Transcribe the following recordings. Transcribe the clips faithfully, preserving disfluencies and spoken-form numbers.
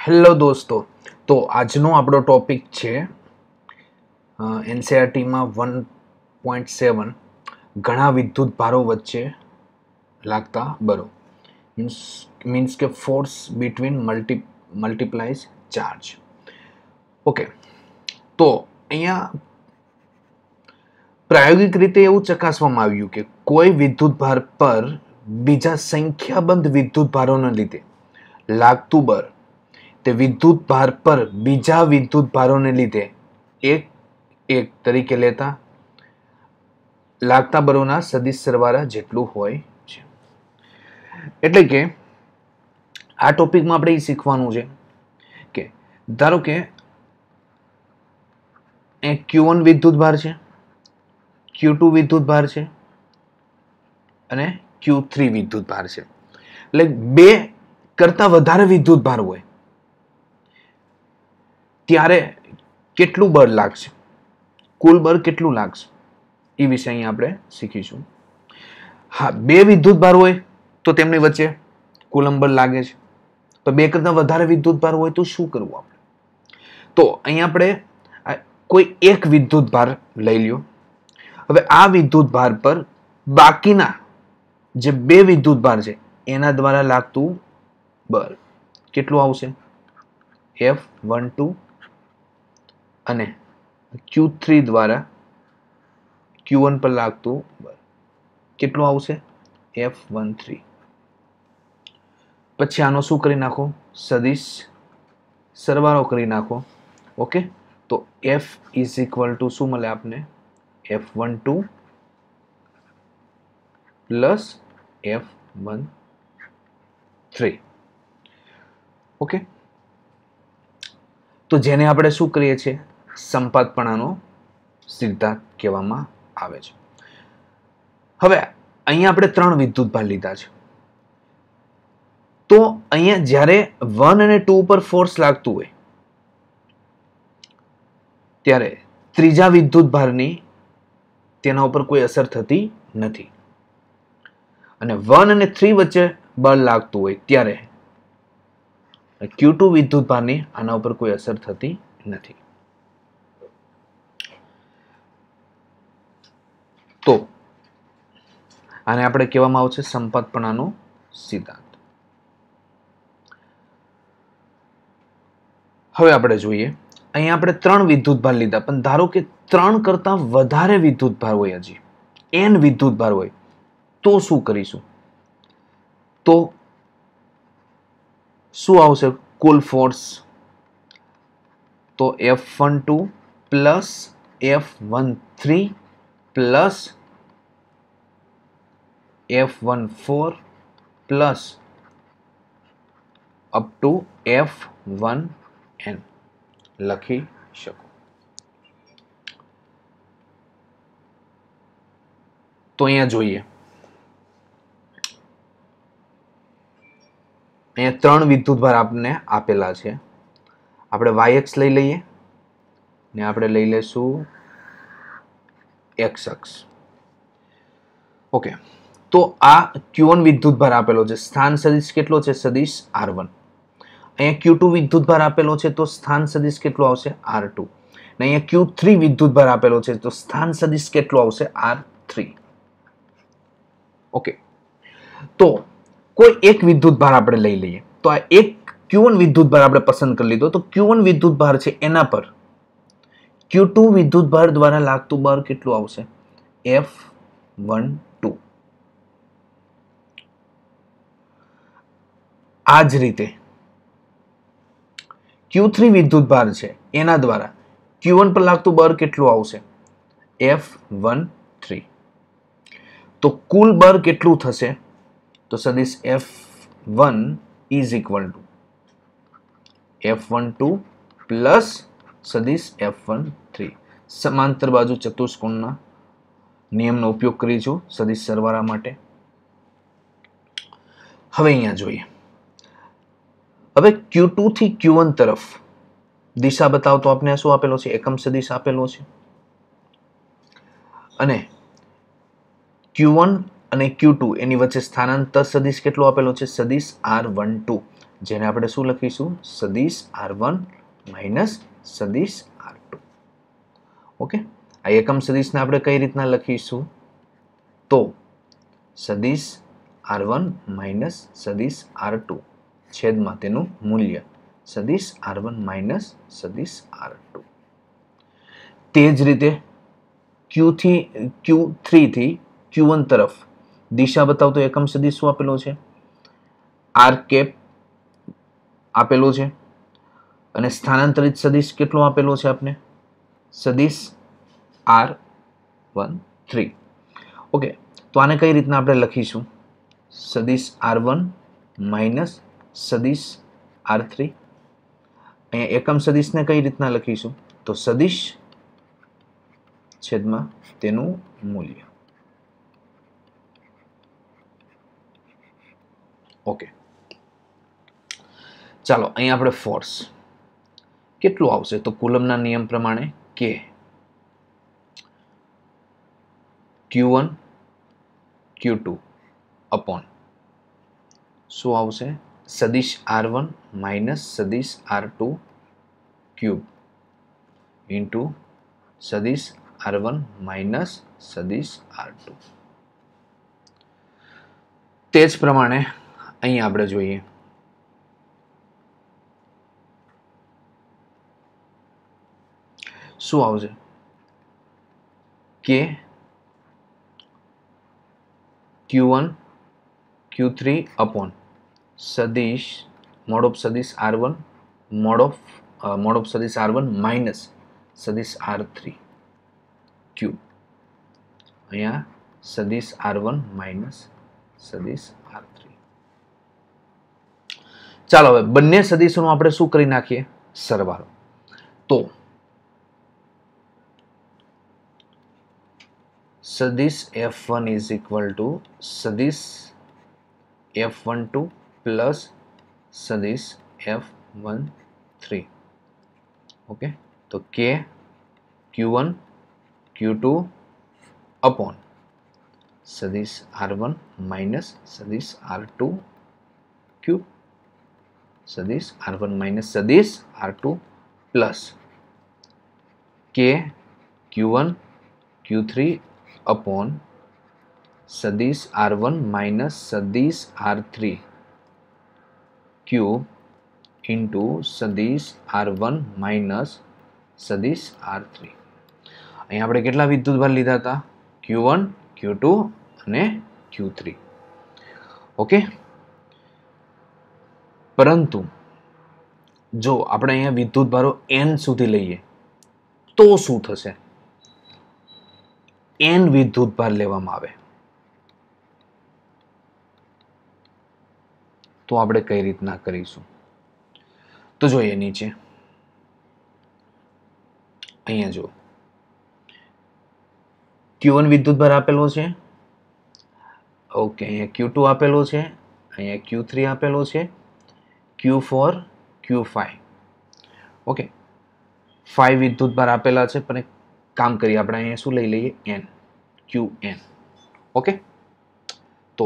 Hello દોસ્તો, તો આજનો આપણો ટોપિક છે એનસીઈઆરટીમાં વન પોઈન્ટ સેવન ઘણા વિદ્યુત ભારો વચ્ચે લાગતા બળો મીન્સ મીન્સ કે force between multi multiplies charge. Okay, તો અહીંયા પ્રાયોગિક રીતે એવું ચકાસવામાં આવ્યું કે કોઈ વિદ્યુત ભાર પર બીજા સંખ્યાબંધ વિદ્યુત ભારોને લીધે લાગતું બળ તે વિદ્યુત ભાર પર બીજા વિદ્યુત ભારોને લીધે એક એક તરીકે લેતા લાગતા બળોના સદિશ સરવાળા જેટલું હોય છે. એટલે કે આ ટોપિકમાં આપણે એ શીખવાનું છે કે ધારો કે ક્યુ વન વિદ્યુત ભાર છે, ક્યુ ટુ વિદ્યુત ભાર છે અને ક્યુ થ્રી વિદ્યુત ભાર છે. એટલે બે કરતા વધારે વિદ્યુત ભાર હોય ત્યારે કેટલું બળ લાગશે, કુલ બળ કેટલું લાગશે એ વિશે અહીં આપણે શીખીશું. હા, બે વિદ્યુત ભાર હોય તો તેમની વચ્ચે કુલંબ બળ લાગે છે. તો બે કરતા વધારે વિદ્યુત ભાર હોય તો શું કરવું આપણે? તો અહીં આપણે કોઈ એક વિદ્યુત ભાર લઈ લ્યો. હવે આ વિદ્યુત ભાર પર બાકીના જે બે વિદ્યુત ભાર છે એના દ્વારા લાગતું બળ કેટલું આવશે? એફ વન ટુ અને ક્યુ થ્રી દ્વારા ક્યુ વન પર લાગતું બળ કેટલું આવશે? F one three. પછી આનો શું કરી નાખો? સદિશ સરવાળો કરી નાખો. ઓકે, તો એફ ઇઝ ઇક્વલ ટુ શું મળે આપને? F one two plus F one three. Okay, તો જેને આપણે શું કરીએ છીએ? સંપાતપણાનો સિદ્ધાંત કહેવામાં આવે છે. હવે અહીંયા આપણે ત્રણ વિદ્યુત ભાર લીધા છે. તો અહીંયા જ્યારે વન અને ટુ પર ફોર્સ લાગતું હોય ત્યારે ત્રીજા વિદ્યુત ભારની તેના ઉપર કોઈ અસર થતી નથી. અને વન અને થ્રી વચ્ચે બળ લાગતું હોય ત્યારે ક્યુ ટુ વિદ્યુત ભારની આના ઉપર કોઈ અસર થતી નથી. તો આને આપણે કહેવામાં આવે છે સંપાતપણાનો સિદ્ધાંત. હવે આપણે જોઈએ, અહીંયા આપણે ત્રણ વિદ્યુત ભાર લીધા, પણ ધારો કે ત્રણ કરતા વધારે વિદ્યુત ભાર હોય, હજી એન વિદ્યુત ભાર હોય તો શું કરીશું? તો શું આવશે કુલ ફોર્સ? તો F one two plus F one three plus F one four plus up to F one N લખી શકો. તો અહીંયા જોઈએ, અહીંયા ત્રણ વિદ્યુત ભાર આપને આપેલા છે. આપણે વાયએક્સ લઈ લઈએ ને આપણે લઈ લેશું એક્સ અક્ષ. ઓકે, તો આ ક્યુ વન વિદ્યુત ભાર આપેલો છે, સ્થાન સદિશ કેટલો છે? સદિશ આર વન. અહીંયા ક્યુ ટુ વિદ્યુત ભાર આપેલો છે તો સ્થાન સદિશ કેટલો આવશે? R two. અને અહીંયા ક્યુ થ્રી વિદ્યુત ભાર આપેલો છે તો સ્થાન સદિશ કેટલો આવશે? R three. ઓકે, તો કોઈ એક વિદ્યુત ભાર આપણે લઈ લઈએ. તો આ એક ક્યુ વન વિદ્યુત ભાર આપણે પસંદ કરી લીધો. તો ક્યુ વન વિદ્યુત ભાર છે એના પર ક્યુ ટુ વિદ્યુત ભાર દ્વારા લાગતું બળ કેટલું આવશે? F one two. આ જ રીતે ક્યુ થ્રી વિદ્યુત ભાર છે એના દ્વારા ક્યુ વન પર લાગતું બળ કેટલું આવશે? F one three. તો કુલ બળ કેટલું થશે? તો સદિશ F one is equal to F one two plus સદિશ એફ વન થ્રી. સમાંતર બાજુ ચતુષ્કોણના નિયમનો ઉપયોગ કરીશું સદિશ સરવાળા માટે. હવે અહીંયા જોઈએ, હવે ક્યુ ટુ થી ક્યુ વન તરફ દિશા બતાવતો આપણે શું આપેલો છે? એકમ સદિશ આપેલો છે. અને ક્યુ વન અને ક્યુ ટુ એની વચ્ચે સ્થાનાંતર સદિશ કેટલો આપેલો છે? સદિશ આર વન ટુ. જેને આપણે શું લખીશું? સદિશ આર વન માઇનસ સદિશ આર ટુ. ઓકે, આ એકમ સદિશને આપણે કઈ રીતના લખીશું? તો સદિશ આર વન માઇનસ સદિશ આર ટુ છેદમાં તેનું મૂલ્ય સદિશ આર વન માઇનસ સદિશ આર ટુ. તે જ રીતે ક્યુ થી ક્યુ થ્રી થી ક્યુ વન તરફ દિશા બતાવતો એકમ સદિશ શું આપેલો છે? આર કેપ આપેલો છે. અને સ્થાનાંતરિત સદિશ કેટલો આપેલો છે આપને? સદિશ આર વન થ્રી. ઓકે, તો આને કઈ રીતના આપણે લખીશું? સદિશ આર વન માઇનસ સદિશ આર થ્રી. અહીંયા એકમ સદિશને કઈ રીતના લખીશું? તો સદિશ છેદમાં તેનું મૂલ્ય. ઓકે, ચાલો અહીંયા આપણે ફોર્સ કેટલું આવશે? તો કુલમના નિયમ પ્રમાણે K Q one Q two upon શું આવશે? સદિશ આર વન માઇનસ સદિશ આર ટુ ક્યુબ ઇન્ટુ સદિશ આર વન માઇનસ સદિશ આર ટુ. તે જ પ્રમાણે અહીં આપણે જોઈએ શું આવશે? K Q one Q three upon સદિશ મોડ ઓફ સદિશ R one mod of mod of સદિશ આર વન માઇનસ સદિશ આર થ્રી ક્યુબ. અહીંયા સદિશ આર વન માઇનસ સદિશ આર થ્રી. ચાલો હવે બંને સદિશોનો આપણે શું કરી નાખીએ? સરવાળો. તો સદિશ F one is equal to સદિશ એફ વન ટુ પ્લસ સદિશ એફ વન થ્રી. ઓકે, તો K Q one Q two upon સદિશ આર વન માઇનસ સદિશ આર ટુ ક્યુબ સદિશ આર વન માઇનસ સદિશ R two plus K Q one Q three upon સદિશ R one minus સદિશ R three cube into સદિશ R one minus સદિશ R three. અહીં આપણે કેટલા વિદ્યુતભાર લીધા હતા? ક્યુ વન ક્યુ ટુ અને ક્યુ થ્રી. ઓકે, પરંતુ જો આપણે અહીંયા વિદ્યુતભારો એન સુધી લઈએ તો શું થશે? એન વિદ્યુતભાર લેવામાં આવે તો આપણે કઈ રીતના કરીશું? તો જોઈએ નીચે અહીંયા જો ક્યુ વન વિદ્યુતભાર આપેલો છે. ઓકે, અહીંયા ક્યુ ટુ આપેલો છે, અહીંયા ક્યુ થ્રી આપેલો છે, Q four Q five. Okay, five વિદ્યુતભાર આપેલા છે, પણ એક કામ કરીએ આપણે અહીંયા શું લઈ લઈએ? N, Q N. ઓકે, તો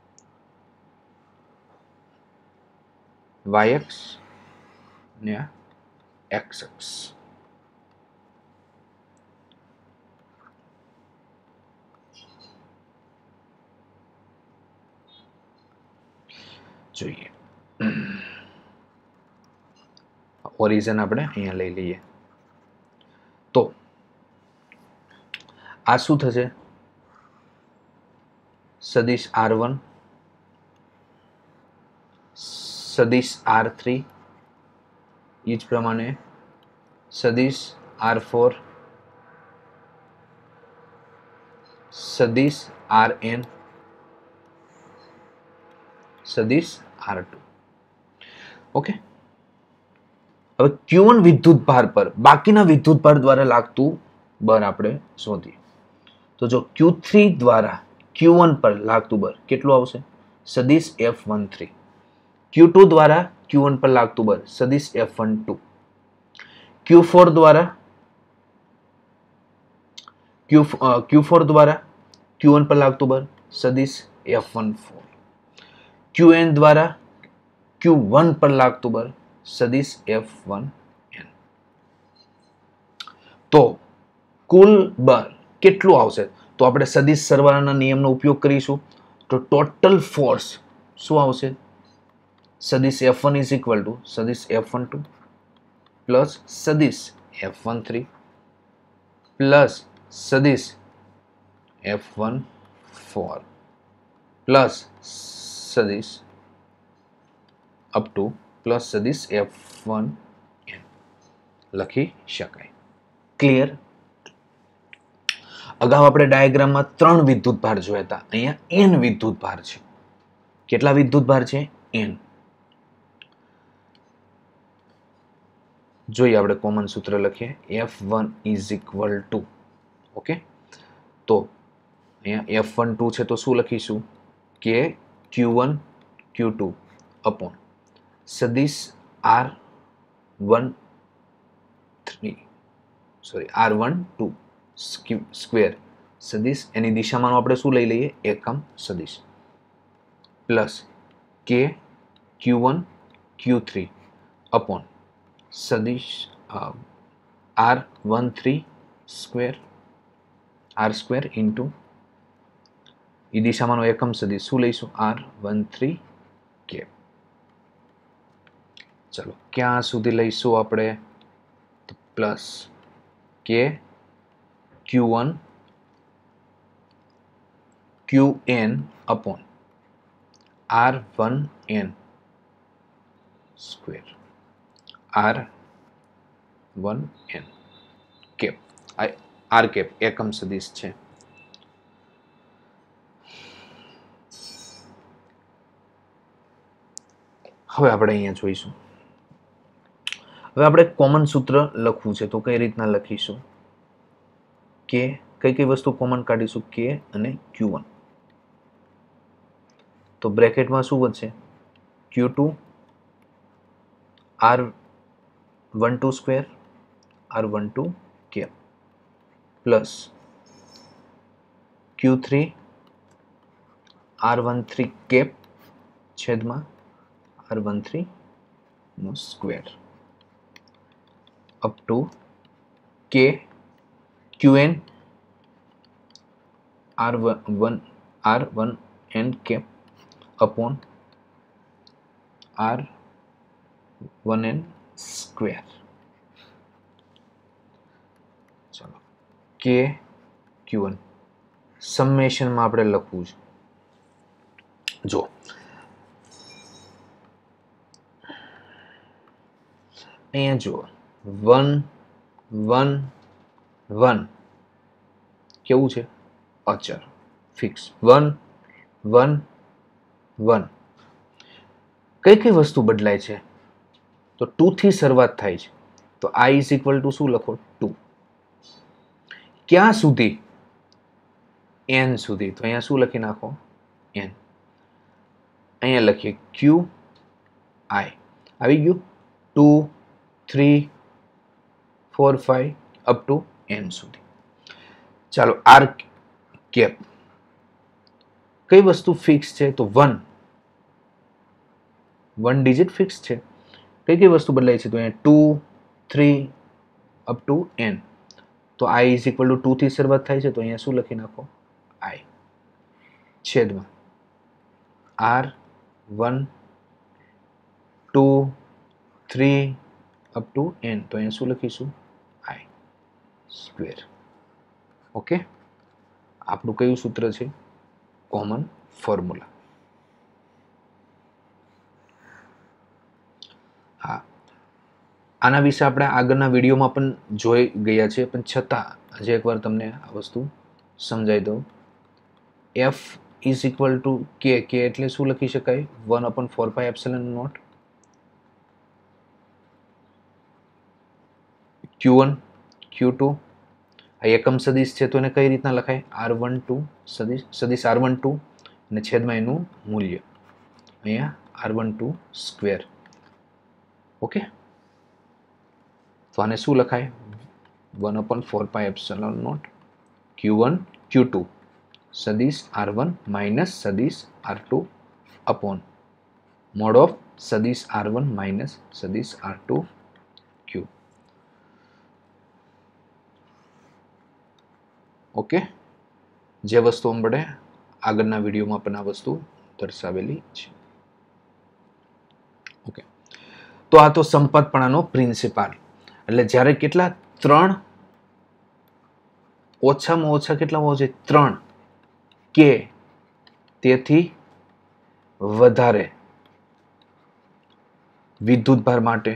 વાય એક્સ ને એક્સ એક્સ. જોઈએ ઓરિજિન આપણે અહીંયા લઈ લઈએ તો આ શું થશે? સદિશ આર વન સદિશ આર થ્રી એ જ પ્રમાણે સદિશ આર ફોર સદિશ આર એન સદિશ આર ટુ. ઓકે, હવે ક્યુ વન વિદ્યુત ભાર પર બાકીના વિદ્યુત ભાર દ્વારા લાગતું બળ આપણે શોધીએ. તો જો ક્યુ થ્રી દ્વારા ક્યુ વન પર લાગતું બળ કેટલું આવશે? સદિશ F one three. Q two દ્વારા ક્યુ વન પર લાગતું બળ સદિશ F one two. Q four દ્વારા ક્યુ ક્યુ ફોર દ્વારા ક્યુ વન પર લાગતું બળ સદિશ F one four. Q N દ્વારા ક્યુ વન પર લાગતું બળ સદિશ એફ વન એન. તો કુલ બળ કેટલું આવશે? તો આપણે સદિશ સરવાળાના નિયમનો ઉપયોગ કરીશું. તો ટોટલ ફોર્સ શું આવશે? સદિશ F one is equal to સદિશ એફ વન ટુ પ્લસ સદિશ એફ વન થ્રી પ્લસ સદિશ એફ વન ફોર પ્લસ સદિશ અપ ટુ પ્લસ સદિશ એફ વન એન લખી શકાય. ક્લિયર? અગાઉ આપણે ડાયાગ્રામમાં ત્રણ વિદ્યુત ભાર જોયા હતા. અહીંયા એન વિદ્યુત ભાર છે. કેટલા વિદ્યુત ભાર છે? એન. જોઈએ આપણે કોમન સૂત્ર લખીએ. F one is equal to okay. તો અહીંયા એફ વન ટુ છે તો શું લખીશું? K Q one Q two upon સદિશ R one three sorry R one two square સદિશ એની દિશામાં આપણે શું લઈ લઈએ? એકમ સદિશ plus K Q one Q three upon સદિશ R one three square R square into એ દિશામાંનો એકમ સદિશ શું લઈશું? આર વન થ્રી કે. ચલો ક્યાં સુધી લઈશું આપણે? Plus K Q one Q N upon R one N square R one N cap. R cap એકમ સદિશ છે. હવે આપણે અહીંયા જોઈશું. હવે આપણે કોમન સૂત્ર લખવું છે તો કઈ રીતના લખીશું? કે કઈ કઈ વસ્તુ કોમન કાઢીશું? કે અને ક્યુ વન. તો બ્રેકેટમાં શું વધશે? Q two R one two square R one two cap plus Q three R one three cap છેદમાં આર વન થ્રી નો square up to K Q N R one R one N cap upon R one N square. ચલો K Q one સમેશનમાં આપણે લખવું છે. જો અહીંયા જુઓ one one one કેવું છે? અચર ફિક્સ. One one one. કઈ કઈ વસ્તુ બદલાય છે? તો ટુ થી શરૂઆત થાય છે. તો આઈ ઇઝ ઇક્વલ ટુ શું લખો? ટુ. ક્યાં સુધી? એન સુધી. તો અહીંયા શું લખી નાખો? એન. અહીંયા લખીએ ક્યુ આઈ. આવી ગયું? Two three four five up to N સુધી. ચાલો આર કેપ કઈ વસ્તુ ફિક્સ છે? તો વન વન ડિજિટ ફિક્સ છે. કઈ કઈ વસ્તુ બદલાય છે? તો અહીંયા two three up to N. તો I is equal to two two શરૂઆત થાય છે તો અહીંયા શું લખી નાખો? આઈ છેદમાં R one two three up to N. તો અહીંયા શું લખીશું? I square. ઓકે. આપણું કયું સૂત્ર છે? Common formula. હા, આના વિશે આપણે આગળના વિડીયોમાં પણ જોઈ ગયા છે, પણ છતાં આજે એકવાર તમને આ વસ્તુ સમજાવી દઉં. એફ ઇઝ ઇક્વલ ટુ કે. કે એટલે શું લખી શકાય? One upon four pi epsilon nought Q one Q two. આ એકમ સદિશ છે તો એને કઈ રીતના લખાય? આર વન ટુ સદિશ સદિશ આર વન ટુ અને છેદમાં એનું મૂલ્ય અહીંયા R one two square. Okay. તો આને શું લખાય? One upon four pi epsilon nought Q one Q two સદિશ આર વન માઇનસ સદિશ R two upon mod of સદિશ આર વન માઇનસ સદિશ આર ટુ ક્યુ. ઓકે, જે વસ્તુ આપણે આગળના વિડીયોમાં પણ આ વસ્તુ દર્શાવેલી છે. ઓકે, તો આ તો સંપાતપણાનો પ્રિન્સિપાલ. એટલે જ્યારે કેટલા ત્રણ ઓછામાં ઓછા કેટલા હોવા જોઈએ? ત્રણ કે તેથી વધારે વિદ્યુતભાર માટે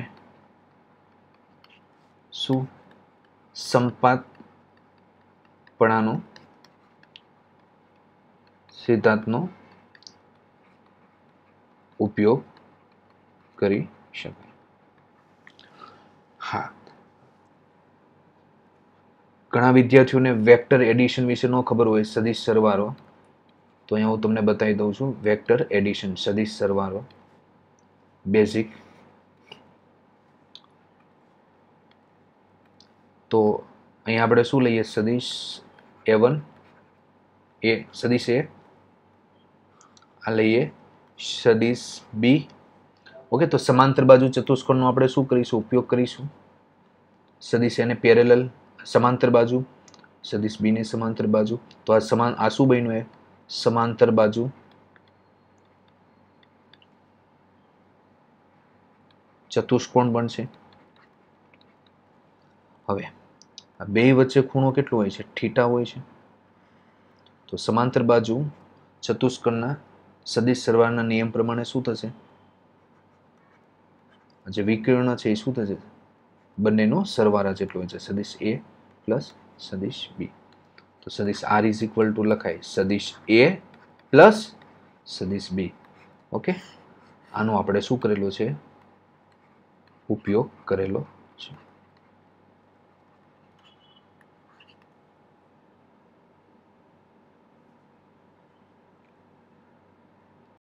શું સંપાતપણાનો સિદ્ધાંતનો ઉપયોગ કરી શકાય. હા, ઘણા વિદ્યાર્થીઓને વેક્ટર એડિશન વિશે ન ખબર હોય, સદિશ સરવાળો. તો અહીંયા હું તમને બતાવી દઉં છું. વેક્ટર એડિશન, સદિશ સરવાળો, બેઝિક. તો અહીંયા આપણે શું લઈએ? સદિશ એ વન એ સદિશ એ, આ લઈએ સદિશ બી. ઓકે, તો સમાંતર બાજુ ચતુષ્કોણનો આપણે શું કરીશું? ઉપયોગ કરીશું. સદિશ એને પેરેલલ સમાંતર બાજુ, સદિશ બી ને સમાંતર બાજુ. તો આ સમાન આ શું બન્યું? એ સમાંતર બાજુ ચતુષ્કોણ બનશે. હવે આ બે વચ્ચે ખૂણો કેટલો હોય છે? થીટા હોય છે. તો સમાંતર બાજુ ચતુષ્કોણના સદિશ સરવાળાના નિયમ પ્રમાણે શું થશે? જે વિકર્ણ છે એ શું થશે? બંનેનો સરવાળા જેટલો હોય છે, સદિશ એ પ્લસ સદિશ બી. તો સદિશ આર ઇઝ ઇક્વલ ટુ લખાય સદિશ એ પ્લસ સદિશ બી. ઓકે, આનો આપણે શું કરેલો છે? ઉપયોગ કરેલો છે.